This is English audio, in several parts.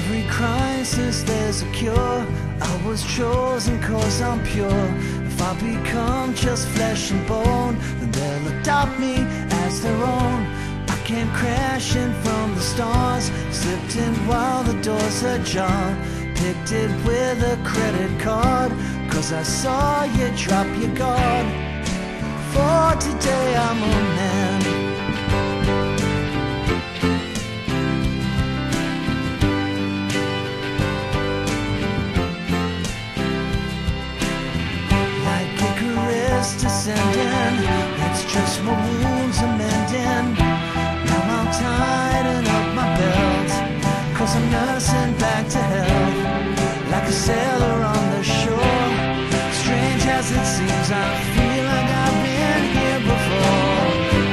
every crisis there's a cure. I was chosen cause I'm pure. If I become just flesh and bone, then they'll adopt me as their own. I came crashing from the stars, slipped in while the doors ajar. Picked it with a credit card, cause I saw you drop your guard. For today I'm a man. Descending, it's just my wounds are mending. Now I'm tighten up my belt, cause I'm nursing back to health. Like a sailor on the shore, strange as it seems, I feel like I've been here before.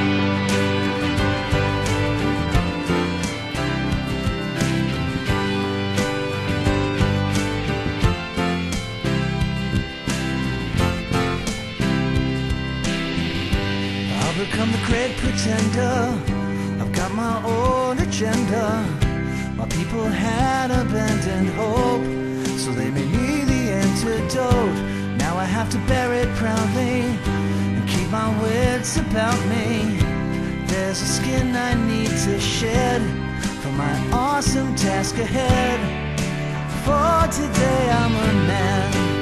Become the great pretender. I've got my own agenda. My people had abandoned hope, so they made me the antidote. Now I have to bear it proudly and keep my wits about me. There's a skin I need to shed for my awesome task ahead. For today I'm a man.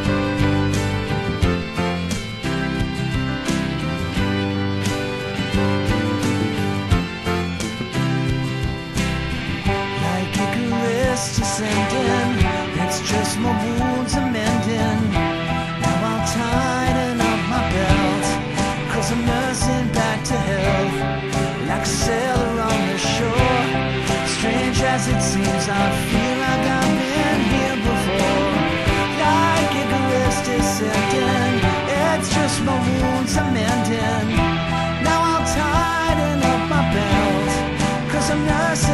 Descending, it's just my wounds are mending. Now I'll tighten up my belt, cause I'm nursing back to health. Like a sailor on the shore, strange as it seems, I feel like I've been here before. Like Icarus descending, it's just my wounds are mending. Now I'll tighten up my belt, cause I'm nursing